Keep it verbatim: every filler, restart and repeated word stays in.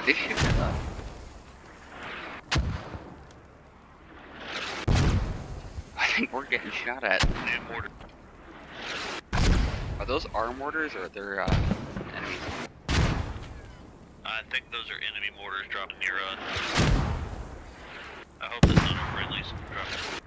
Are they shooting at us? I think we're getting shot at. Mortar. Are those our mortars or they're uh, enemies? I think those are enemy mortars dropping near us. I hope that's not our friendlies dropping.